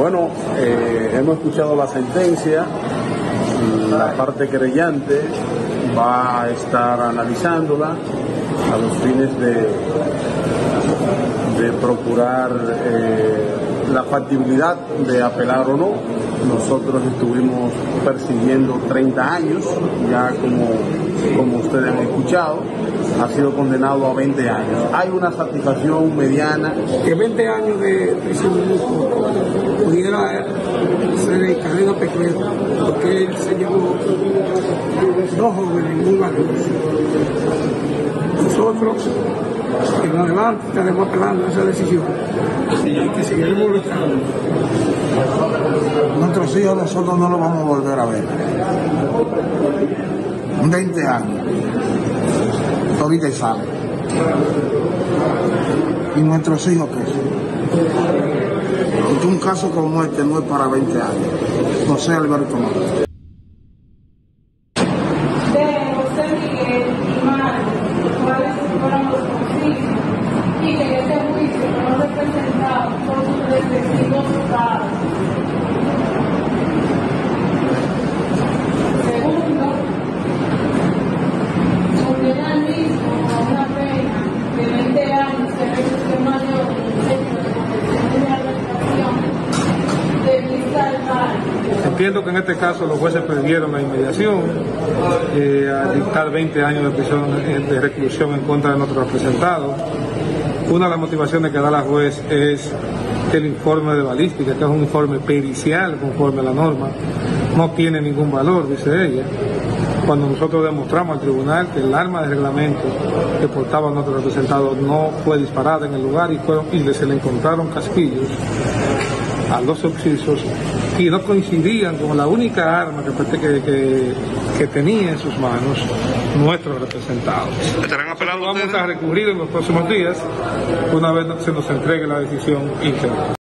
Bueno, hemos escuchado la sentencia. La parte querellante va a estar analizándola a los fines de procurar la factibilidad de apelar o no. Nosotros estuvimos persiguiendo 30 años, ya como ustedes han escuchado, ha sido condenado a 20 años. Hay una satisfacción mediana. Que 20 años de prisión pudiera ser de cadena perpetua, porque él se llevó dos jóvenes muy valiosos. Nosotros, en adelante, estaremos apelando a esa decisión y que seguiremos luchando. Nuestros hijos nosotros no los vamos a volver a ver. 20 años. Ahorita sale. ¿Y nuestros hijos qué son? Porque un caso como este no es para 20 años. José Alberto Mata. Y que ese juicio no representado por sus respectivos padres. Segundo, condena al mismo a una pena de 20 años de reclusión mayor de arrestación de vista al mal. Entiendo que en este caso los jueces perdieron la inmediación al dictar 20 años de prisión de reclusión en contra de nuestro representado. Una de las motivaciones que da la juez es el informe de balística, que es un informe pericial conforme a la norma. No tiene ningún valor, dice ella. Cuando nosotros demostramos al tribunal que el arma de reglamento que portaba nuestro representado no fue disparada en el lugar y se le encontraron casquillos a los occisos y no coincidían con la única arma que tenía en sus manos nuestros representados. ¿Estarán apelando? Vamos a recurrir en los próximos días una vez se nos entregue la decisión íntegra.